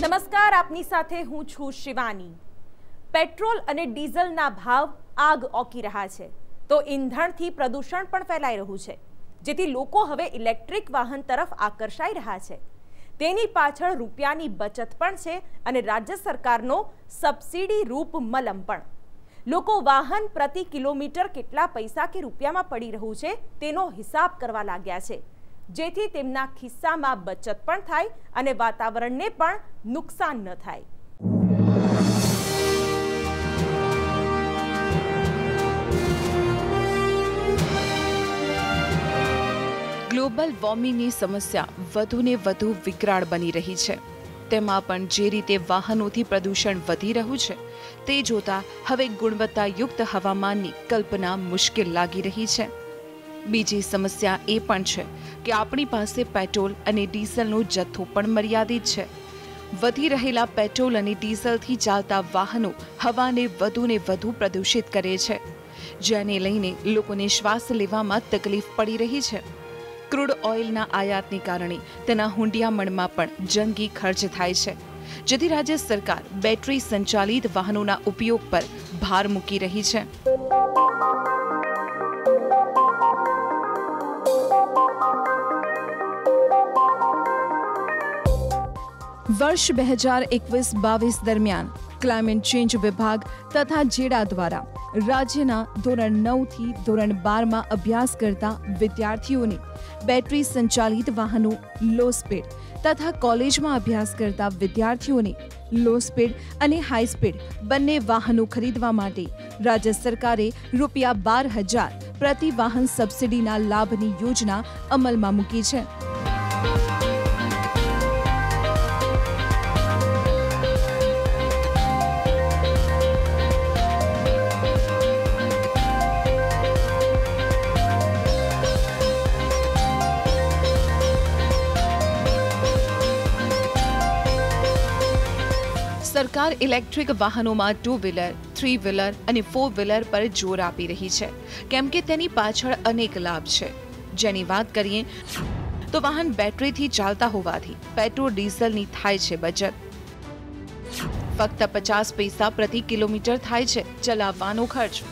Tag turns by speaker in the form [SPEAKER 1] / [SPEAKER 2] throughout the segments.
[SPEAKER 1] નમસ્કાર, આપની સાથે હું છું શિવાની। પેટ્રોલ અને ડીઝલના ભાવ આગ ઓકી રહ્યા છે તો ઈંધણથી પ્રદૂષણ પણ ફેલાઈ રહ્યું છે, જેથી લોકો હવે ઇલેક્ટ્રિક વાહન તરફ આકર્ષાઈ રહ્યા છે। તેની પાછળ રૂપિયાની બચત પણ છે અને રાજ્ય સરકારનો સબસિડી રૂપ મલમ પણ। લોકો વાહન પ્રતિ કિલોમીટર કેટલા પૈસા કે રૂપિયામાં પડી રહ્યું છે તેનો હિસાબ કરવા લાગ્યા છે, જેથી તેમના ખિસ્સામાં બચત પણ થાય અને વાતાવરણને પણ નુકસાન ન થાય।
[SPEAKER 2] ગ્લોબલ વોર્મિંગની સમસ્યા વધુને વધુ વિકરાળ બની રહી છે। તેમાં પણ જે રીતે વાહનોથી પ્રદૂષણ વધી રહ્યું છે તે જોતા હવે ગુણવત્તાયુક્ત હવામાનની કલ્પના મુશ્કેલ લાગી રહી છે। બીજી સમસ્યા એ પણ છે કે આપણી પાસે પેટ્રોલ અને ડીઝલનો જથ્થો પણ મર્યાદિત છે। વધી રહેલા પેટ્રોલ અને ડીઝલથી ચાલતા વાહનો હવાને વધુને વધુ પ્રદૂષિત કરે છે, જેને લઈને લોકોને શ્વાસ લેવામાં તકલીફ પડી રહી છે। ક્રૂડ ઓઇલના આયાતને કારણે તેના હુંડિયામણમાં પણ જંગી ખર્ચ થાય છે, જેથી રાજ્ય સરકાર બેટરી સંચાલિત વાહનોના ઉપયોગ પર ભાર મૂકી રહી છે। વર્ષ 2021-22 દરમિયાન ક્લાઇમેટ ચેન્જ વિભાગ તથા જેડા દ્વારા રાજ્યના ધોરણ 9 થી ધોરણ 12માં અભ્યાસ કરતા વિદ્યાર્થીઓને બેટરી સંચાલિત વાહનો લો સ્પીડ તથા કોલેજમાં અભ્યાસ કરતા વિદ્યાર્થીઓને લો સ્પીડ અને હાઈ સ્પીડ બંને વાહનો ખરીદવા માટે રાજ્ય સરકારે ₹12,000 પ્રતિ વાહન સબસિડીના લાભની યોજના અમલમાં મૂકી છે। સરકાર ઇલેક્ટ્રિક વાહનોમાં 2 વ્હીલર, 3 વ્હીલર અને 4 વ્હીલર પર જોર આપી રહી છે, કેમ કે તેની પાછળ અનેક લાભ છે। જેની વાત કરીએ તો વાહન બેટરીથી ચાલતા હોવાથી પેટ્રોલ ડીઝલની થાય છે બચત। ફક્ત 50 પૈસા પ્રતિ કિલોમીટર થાય છે ચલાવવાનો ખર્ચ।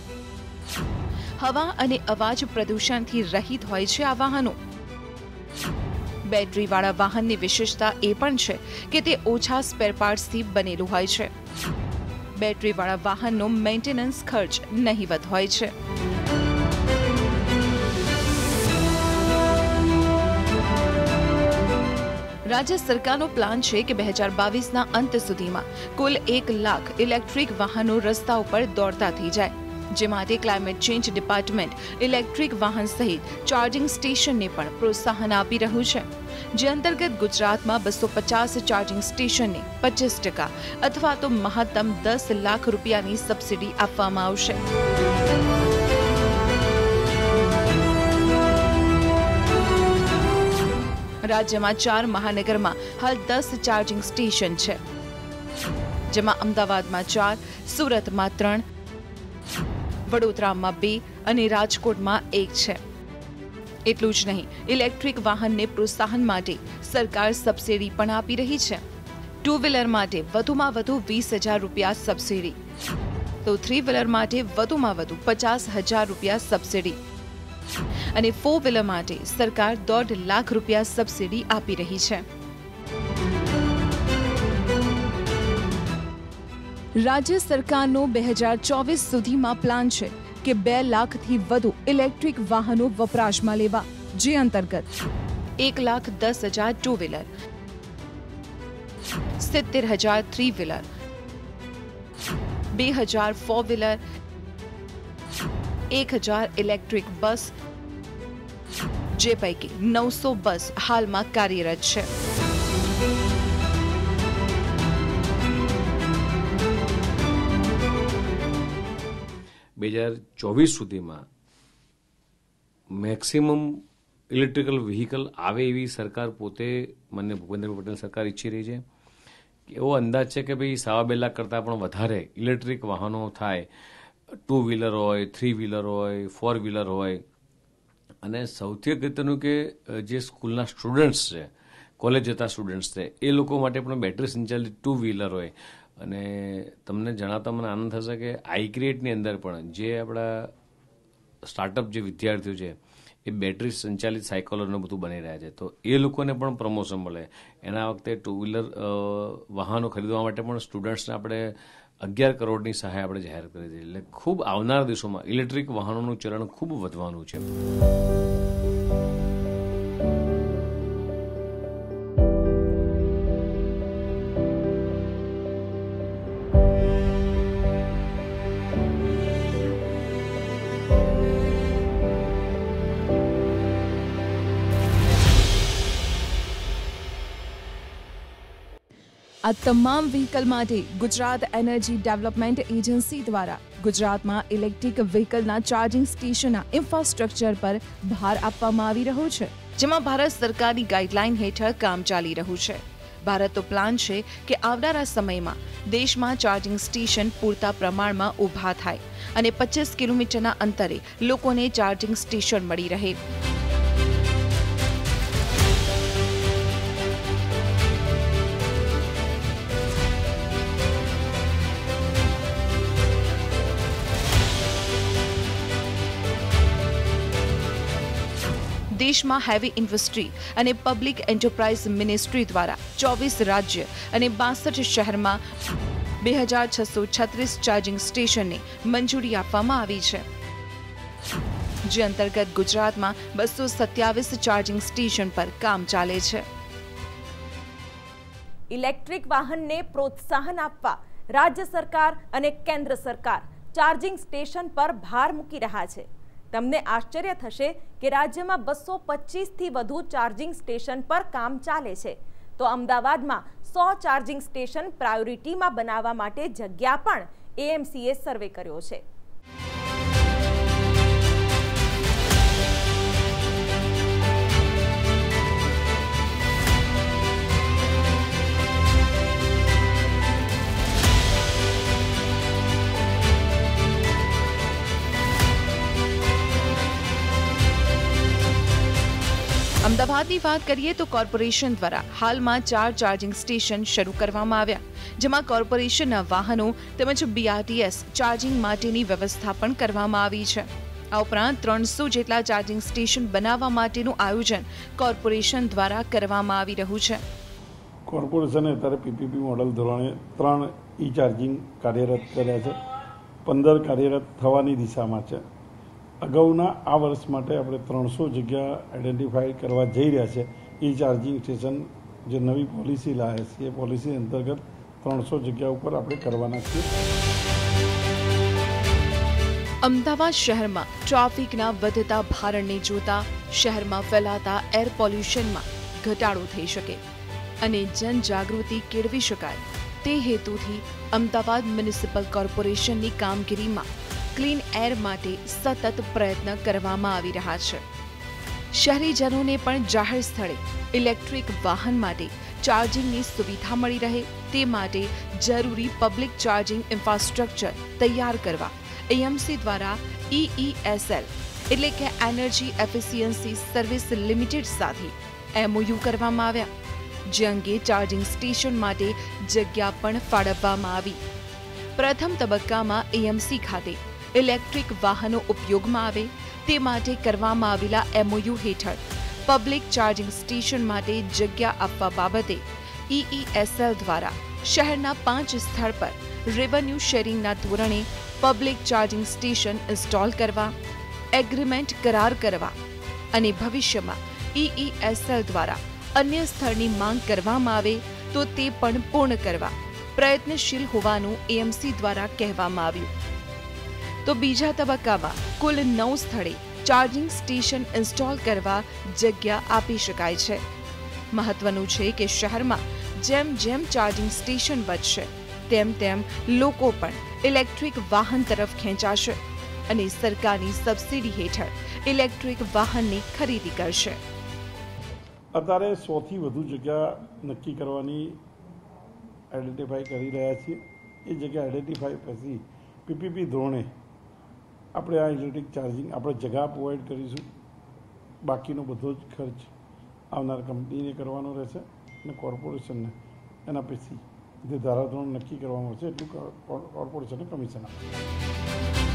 [SPEAKER 2] હવા અને અવાજ પ્રદૂષણથી રહિત હોય છે આ વાહનો। બેટરીવાળા વાહનની વિશેષતા એ પણ છે કે તે ઓછા સ્પેર પાર્ટ્સથી બનેલું હોય છે। બેટરીવાળા વાહનનો મેન્ટેનન્સ ખર્ચ નહિવત હોય છે। રાજ્ય સરકારનો પ્લાન છે કે 2022ના અંત સુધીમાં કુલ 1 લાખ ઇલેક્ટ્રિક વાહનો રસ્તા ઉપર દોડતા થઈ જાય, જે માટે ક્લાઇમેટ ચેન્જ ડિપાર્ટમેન્ટ ઇલેક્ટ્રિક વાહન સહિત ચાર્જિંગ સ્ટેશનને પણ પ્રોત્સાહન આપી રહ્યું છે, જે અંતર્ગત ગુજરાતમાં 250 ચાર્જિંગ સ્ટેશનને 25% અથવા તો મહત્તમ ₹10 લાખ રૂપિયાની સબસિડી આપવામાં આવશે। રાજ્યમાં 4 મહાનગરમાં હાલ 10 ચાર્જિંગ સ્ટેશન છે, જેમાં અમદાવાદમાં 4, સુરતમાં 3, વડોદરામાં 2 અને રાજકોટમાં 1 છે। એટલું જ નહીં, ઇલેક્ટ્રિક વાહનને પ્રોત્સાહન માટે સરકાર સબસિડી પણ આપી રહી છે। 2 વ્હીલર માટે વધુમાં વધુ ₹20,000 સબસિડી, તો 3 વ્હીલર માટે વધુમાં વધુ ₹50,000 સબસિડી અને 4 વ્હીલર માટે સરકાર ₹1.5 લાખ સબસિડી આપી રહી છે। રાજ્ય સરકારનો 2024 સુધીમાં પ્લાન છે કે 2 લાખથી વધુ ઇલેક્ટ્રિક વાહનો વપરાશમાં લેવા, જે અંતર્ગત 1,10,000 2 wheeler, 70,000 3 wheeler, 2,000 4 wheeler, 1,000 electric bus, જે પૈકી 900 બસ હાલમાં કાર્યરત છે।
[SPEAKER 3] સુધીમાં મેક્સિમમ ઇલેક્ટ્રિકલ વ્હીકલ આવે એવી સરકાર પોતે મને ભૂપેન્દ્ર પટેલ સરકાર ઈચ્છી રહી છે। એવો અંદાજ છે કે ભાઈ 2.5 લાખ કરતાં પણ વધારે ઇલેક્ટ્રિક વાહનો થાય, 2 વ્હીલર હોય, 3 વ્હીલર હોય, 4 વ્હીલર હોય। અને સૌથી અગત્યનું કે જે સ્કૂલના સ્ટુડન્ટ્સ છે કોલેજ જતા સ્ટુડન્ટ્સ છે એ લોકો માટે પણ બેટરી સંચાલિત 2 વ્હીલર હોય. અને તમને જણાવતા મને આનંદ થશે કે આઈક્રિએટની અંદર પણ જે આપણા સ્ટાર્ટઅપ જે વિદ્યાર્થીઓ છે એ બેટરી સંચાલિત સાયકલોને બધું બની રહ્યા છે. તો એ લોકોને પણ પ્રમોશન મળે. એના વખતે 2 વ્હીલર વાહનો ખરીદવા માટે પણ સ્ટુડન્ટ્સને આપણે 11 કરોડની સહાય આપણે જાહેર કરી છે. એટલે ખૂબ આવનારા દિવસોમાં ઇલેક્ટ્રિક વાહનોનું ચલણ ખૂબ વધવાનું છે.
[SPEAKER 2] આ તમામ વ્હીકલ માટે ગુજરાત એનર્જી ડેવલપમેન્ટ એજન્સી દ્વારા ગુજરાતમાં ઇલેક્ટ્રિક વ્હીકલના ચાર્જિંગ સ્ટેશનના ઇન્ફ્રાસ્ટ્રક્ચર પર ભાર આપવામાં આવી રહ્યો છે, જેમાં ભારત સરકારની ગાઈડલાઈન હેઠળ કામ ચાલી રહ્યું છે. ભારતનો પ્લાન છે કે આવનારા સમયમાં દેશમાં ચાર્જિંગ સ્ટેશન પૂરતા પ્રમાણમાં ઊભા થાય અને 25 કિલોમીટરના અંતરે લોકોને ચાર્જિંગ સ્ટેશન મળી રહે. દેશમાં હેવી ઇન્ડસ્ટ્રી અને પબ્લિક એન્ટરપ્રાઇઝ મિનિસ્ટ્રી દ્વારા 24 રાજ્ય અને 62 શહેરમાં 2636 ચાર્જિંગ સ્ટેશનને મંજૂરી આપવામાં આવી છે, જે અંતર્ગત ગુજરાતમાં 227 ચાર્જિંગ સ્ટેશન પર કામ ચાલે છે.
[SPEAKER 1] ઇલેક્ટ્રિક વાહનને પ્રોત્સાહન આપવા રાજ્ય સરકાર અને કેન્દ્ર સરકાર ચાર્જિંગ સ્ટેશન પર ભાર મૂકી રહ્યા છે. તમને આશ્ચર્ય થશે કે રાજ્યમાં 225થી વધુ ચાર્જિંગ સ્ટેશન પર કામ ચાલે છે, તો અમદાવાદમાં 100 ચાર્જિંગ સ્ટેશન પ્રાયોરિટીમાં બનાવવા માટે જગ્યા પણ એએમસીએ સર્વે કર્યો છે.
[SPEAKER 2] અમદાવાદની વાત કરીએ તો કોર્પોરેશન દ્વારા હાલમાં 4 ચાર્જિંગ સ્ટેશન શરૂ કરવામાં આવ્યા, જેમાં કોર્પોરેશનના વાહનો તેમજ બીઆરટીએસ ચાર્જિંગ માટેની વ્યવસ્થા પણ કરવામાં આવી છે. આ ઉપરાંત 300 જેટલા ચાર્જિંગ સ્ટેશન બનાવવા માટેનું આયોજન કોર્પોરેશન દ્વારા કરવામાં આવી રહ્યું છે.
[SPEAKER 4] કોર્પોરેશને અત્યારે પીપીપી મોડલ ધોરણે 3 ઈ ચાર્જિંગ કાર્યરત કર્યા છે, 15 કાર્યરત થવાની દિશામાં છે. અગાઉના આ વર્ષ માટે આપણે 300 જગ્યા આઈડેન્ટિફાઈ કરવા જઈ રહ્યા છે. ઈ ચાર્જિંગ સ્ટેશન જે નવી પોલિસી લાવે છે એ પોલિસી અંતર્ગત 300 જગ્યા ઉપર આપણે કરવાના છીએ.
[SPEAKER 2] અમદાવાદ શહેરમાં ટ્રાફિકના વધતા ભારણને જોતા શહેરમાં ફેલાતા એર પોલ્યુશનમાં ઘટાડો થઈ શકે અને જનજાગૃતિ કેળવી શકાય તે હેતુથી અમદાવાદ મ્યુનિસિપલ કોર્પોરેશનની કામગીરીમાં ક્લીન એર માટે સતત પ્રયત્ન કરવામાં આવી રહ્યા છે. શહેરીજનોને પણ જાહેર સ્થળે ઇલેક્ટ્રિક વાહન માટે ચાર્જિંગની સુવિધા મળી રહે તે માટે જરૂરી પબ્લિક ચાર્જિંગ ઇન્ફ્રાસ્ટ્રક્ચર તૈયાર કરવા એએમસી દ્વારા EESL એટલે કે એનર્જી એફિશિયન્સી સર્વિસ લિમિટેડ સાથે MOU કરવામાં આવ્યા, જે અંગે ચાર્જિંગ સ્ટેશન માટે જગ્યા પણ ફાળવવામાં આવી. પ્રથમ તબક્કામાં એએમસી ખાતે ઇલેક્ટ્રિક વાહનો ઉપયોગમાં આવે તે માટે કરવામાં આવેલા MOU હેઠળ પબ્લિક ચાર્જિંગ સ્ટેશન માટે જગ્યા આપવા બાબતે EESL દ્વારા શહેરના 5 સ્થળ પર રેવન્યુ શેરિંગના ધોરણે પબ્લિક ચાર્જિંગ સ્ટેશન ઇન્સ્ટોલ કરવા, એગ્રીમેન્ટ કરાર કરવા અને ભવિષ્યમાં EESL દ્વારા અન્ય સ્થળની માંગ કરવામાં આવે તો તે પણ પૂર્ણ કરવા પ્રયત્નશીલ હોવાનું એએમસી દ્વારા કહેવામાં આવ્યું. તો બીજા તબક્કામાં કુલ 9 સ્થળે ચાર્જિંગ સ્ટેશન ઇન્સ્ટોલ કરવા જગ્યા આપી શકાય છે. મહત્વનું છે કે શહેરમાં જેમ જેમ ચાર્જિંગ સ્ટેશન વધશે તેમ તેમ લોકો પણ ઇલેક્ટ્રિક વાહન તરફ ખેંચાશે અને સરકારની સબસિડી હેઠળ ઇલેક્ટ્રિક વાહનની ખરીદી કરશે.
[SPEAKER 4] અત્યારે 100થી વધુ જગ્યા નક્કી કરવાની આઈડેન્ટિફાઈ કરી રહ્યા છીએ. એ જગ્યા આઈડેન્ટિફાઈ પછી પીપીપી ધોરણે આપણે આ ઇલેક્ટ્રિક ચાર્જિંગ આપણે જગ્યા પ્રોવાઈડ કરીશું. બાકીનો બધો જ ખર્ચ આવનાર કંપનીને કરવાનો રહેશે. અને કોર્પોરેશનને એના પછી જે ધારાધોરણ નક્કી કરવામાં આવશે એટલું કોર્પોરેશનને કમિશન આપશે.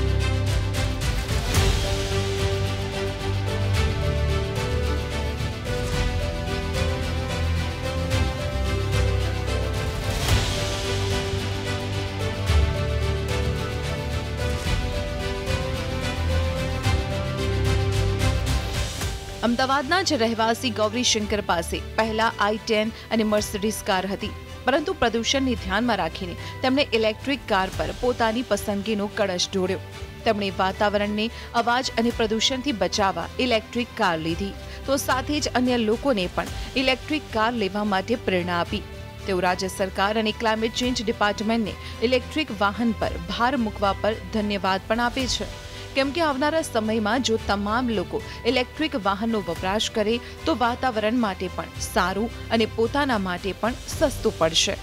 [SPEAKER 2] અમદાવાદના જ રહેવાસી ગૌરી શંકર પાસે પહેલા i10 અને મર્સિડીઝ કાર હતી, પરંતુ પ્રદૂષણને ધ્યાનમાં રાખીને તેમણે ઇલેક્ટ્રિક કાર પર પોતાની પસંદગીનો કળશ ઢોળ્યો. તેમણે વાતાવરણને અવાજ અને પ્રદૂષણથી બચાવવા ઇલેક્ટ્રિક કાર લીધી, તો સાથે જ અન્ય લોકોને પણ ઇલેક્ટ્રિક કાર લેવા માટે પ્રેરણા આપી. તેઓ રાજ્ય સરકાર અને ક્લાઇમેટ ચેન્જ ડિપાર્ટમેન્ટને ઇલેક્ટ્રિક વાહન પર ભાર મૂકવા પર ધન્યવાદ પણ આપે છે, કેમ કે આવનારા સમયમાં જો તમામ લોકો ઇલેક્ટ્રિક વાહનનો વપરાશ કરે તો વાતાવરણ માટે પણ સારું અને પોતાના માટે પણ સસ્તું પડશે.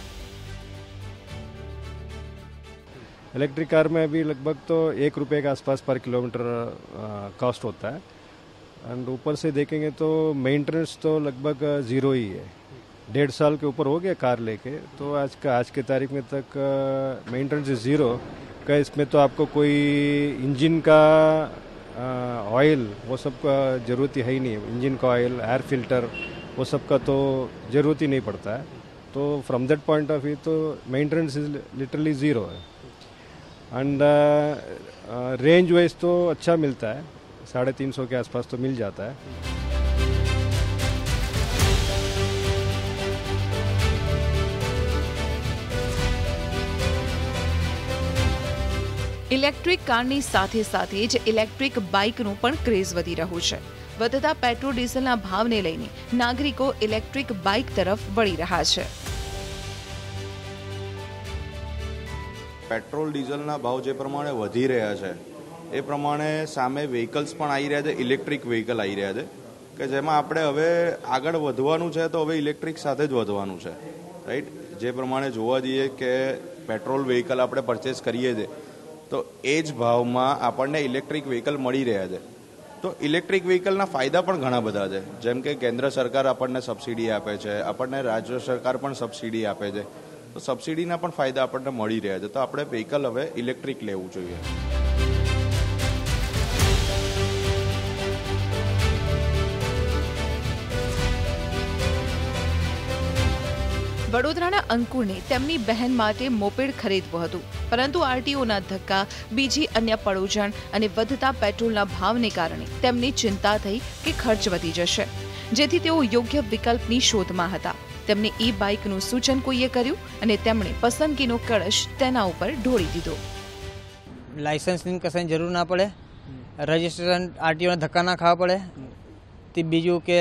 [SPEAKER 5] इलेक्ट्रिक कार में अभी लगभग तो 1 रुपये के आसपास पर किलोमीटर कॉस्ट होता है एंड ऊपर से देखेंगे तो मेंटेनेंस तो लगभग ज़ीरो ही है. 1.5 साल के ऊपर हो गया कार लेके, तो आज के तारीख में तक मेंटेनेंस ज़ीरो का. इसमें तो आपको कोई इंजन का ऑयल वो सब का ज़रूरत ही है ही नहीं. इंजन का ऑयल, एयर फिल्टर वो सब का तो ज़रूरत ही नहीं पड़ता है. तो from that point of view तो मेंटेनेंस इज लिटरली ज़ीरो है एंड रेंज वाइज तो अच्छा मिलता है, 350 के आसपास तो मिल जाता है.
[SPEAKER 2] ઇલેક્ટ્રિક કારની સાથે સાથે જ ઇલેક્ટ્રિક બાઇકનું પણ ક્રેઝ વધી રહ્યું છે. વધતા પેટ્રોલ ડીઝલના ભાવને લઈને નાગરિકો ઇલેક્ટ્રિક બાઇક તરફ વળી રહ્યા છે.
[SPEAKER 6] પેટ્રોલ ડીઝલના ભાવ જે પ્રમાણે વધી રહ્યા છે એ પ્રમાણે સામે વ્હીકલ્સ પણ આવી રહ્યા છે, ઇલેક્ટ્રિક વ્હીકલ આવી રહ્યા છે કે જેમાં આપણે હવે આગળ વધવાનું છે તો હવે ઇલેક્ટ્રિક સાથે જ વધવાનું છે, રાઈટ. જે પ્રમાણે જોવા જઈએ કે પેટ્રોલ વ્હીકલ આપણે પરચેસ કરીએ છીએ તો એ જ ભાવમાં આપણને ઇલેક્ટ્રિક વ્હીકલ મળી રહ્યા છે. તો ઇલેક્ટ્રિક વ્હીકલના ફાયદા પણ ઘણા બધા છે, જેમ કે કેન્દ્ર સરકાર આપણને સબસિડી આપે છે, આપણને રાજ્ય સરકાર પણ સબસિડી આપે છે. તો સબસિડીના પણ ફાયદા આપણને મળી રહ્યા છે. તો આપણે વ્હીકલ હવે ઇલેક્ટ્રિક લેવું જોઈએ.
[SPEAKER 2] વડોદરાના અંકુરને તેમની બહેન માટે મોપેડ ખરીદવું હતું, પરંતુ આરટીઓના ધક્કા, બીજી અન્ય પડોજણ અને વધતા પેટ્રોલના ભાવને કારણે તેમને ચિંતા થઈ કે ખર્ચ વધી જશે, જેથી તેઓ યોગ્ય વિકલ્પની શોધમાં હતા. તેમને ઈ બાઇકનું સૂચન કોઈએ કર્યું અને તેમણે પસંદગીનો કળશ તેના ઉપર ઢોળી દીધો.
[SPEAKER 7] લાયસન્સની કશાની જરૂર ના પડે, રજિસ્ટ્રેશન આરટીઓના ધક્કા ના ખાવા પડે. તે બીજું કે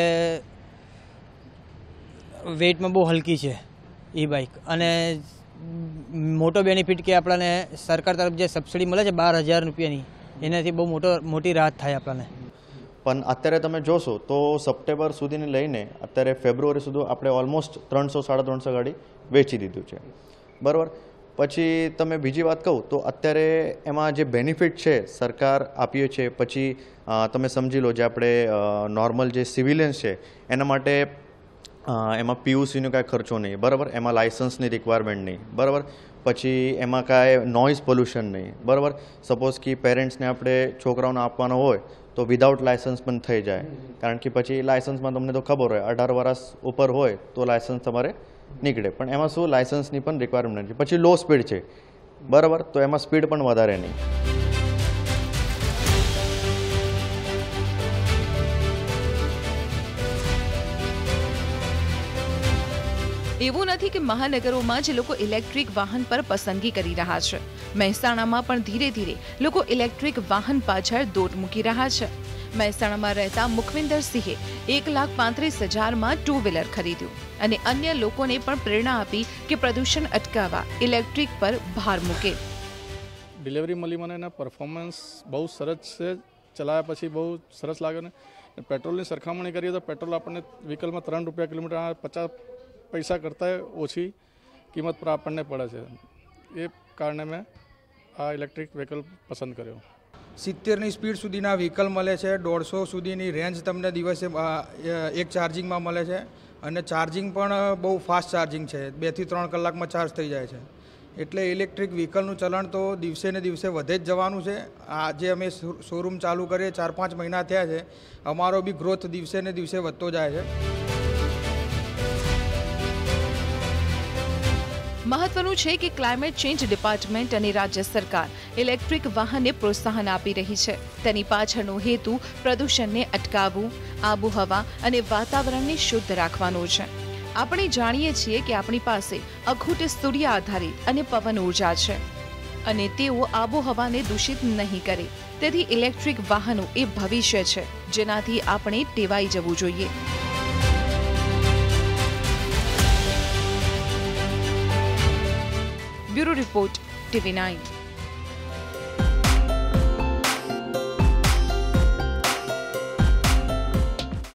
[SPEAKER 7] વેઇટમાં બહુ હલકી છે ઈ બાઇક, અને મોટો બેનિફિટ કે આપણને સરકાર તરફ જે સબસિડી મળે છે 12,000 રૂપિયાની, એનાથી બહુ મોટી રાહત થાય આપણને.
[SPEAKER 8] પણ અત્યારે તમે જોશો તો સપ્ટેમ્બર સુધીને લઈને અત્યારે ફેબ્રુઆરી સુધી આપણે ઓલમોસ્ટ 300-350 ગાડી વેચી દીધું છે, બરાબર. પછી તમે બીજી વાત કહું તો અત્યારે એમાં જે બેનિફિટ છે સરકાર આપીએ છે, પછી તમે સમજી લો જે આપણે નોર્મલ જે સિવિલિયન્સ છે એના માટે એમાં પીયુસીનો કાંઈ ખર્ચો નહીં, બરાબર. એમાં લાયસન્સની રિક્વાયરમેન્ટ નહીં, બરાબર. પછી એમાં કાંઈ નોઇઝ પોલ્યુશન નહીં, બરાબર. સપોઝ કે પેરેન્ટ્સને આપણે છોકરાઓને આપવાનો હોય તો વિધાઉટ લાયસન્સ પણ થઈ જાય, કારણ કે પછી લાયસન્સમાં તમને તો ખબર હોય 18 વર્ષ ઉપર હોય તો લાયસન્સ તમારે નીકળે. પણ એમાં શું લાયસન્સની પણ રિક્વાયરમેન્ટ નથી. પછી લો સ્પીડ છે, બરાબર, તો એમાં સ્પીડ પણ વધારે નહીં.
[SPEAKER 2] એવું નથી કે મહાનગરોમાં જ લોકો ઇલેક્ટ્રિક વાહન પર પસંદગી કરી રહ્યા છે. મહેસાણામાં પણ ધીરે ધીરે લોકો ઇલેક્ટ્રિક વાહન પાછળ દોટ મૂકી રહ્યા છે. મહેસાણામાં રહેતા મુખવિંદરસિંહે 1,35,000માં 2 વ્હીલર ખરીદ્યું અને અન્ય લોકોને પણ પ્રેરણા આપી કે પ્રદૂષણ અટકાવવા ઇલેક્ટ્રિક પર ભાર મૂકે.
[SPEAKER 9] ડિલિવરી મળી મને, એના પરફોર્મન્સ બહુ સરસ છે, ચલાવ્યા પછી બહુ સરસ લાગે ને. પેટ્રોલની સરખામણી કરીએ તો પેટ્રોલ આપણને વ્હીકલમાં 3 રૂપિયા કિલોમીટર 50 પૈસા કરતાં ઓછી કિંમત પર આપણને પડે છે. એ કારણે મેં આ ઇલેક્ટ્રિક વ્હીકલ પસંદ કર્યો.
[SPEAKER 10] 70ની સ્પીડ સુધીના વ્હીકલ મળે છે, 150 સુધીની રેન્જ તમને દિવસે એક ચાર્જિંગમાં મળે છે અને ચાર્જિંગ પણ બહુ ફાસ્ટ ચાર્જિંગ છે, 2 થી 3 કલાકમાં ચાર્જ થઈ જાય છે. એટલે ઇલેક્ટ્રિક વ્હીકલનું ચલણ તો દિવસે ને દિવસે વધે જ જવાનું છે. આજે અમે શોરૂમ ચાલુ કરીએ 4-5 મહિના થયા છે, અમારો બી ગ્રોથ દિવસે ને દિવસે વધતો જાય છે.
[SPEAKER 2] મહત્વનું છે કે ક્લાઇમેટ ચેન્જ ડિપાર્ટમેન્ટ અને રાજ્ય સરકાર ઇલેક્ટ્રિક વાહનને પ્રોત્સાહન આપી રહી છે. તેની પાછળનો હેતુ પ્રદૂષણને અટકાવવું, આબોહવા અને વાતાવરણને શુદ્ધ રાખવાનો છે. આપણે જાણીએ છીએ કે આપણી પાસે અખૂટ સૂર્ય આધારિત અને પવન ઉર્જા છે અને તેઓ આબોહવાને દૂષિત નહીં કરે. તેથી ઇલેક્ટ્રિક વાહનો એ ભવિષ્ય છે, જેનાથી આપણે ટેવાઈ જવું જોઈએ. Bureau report TV9।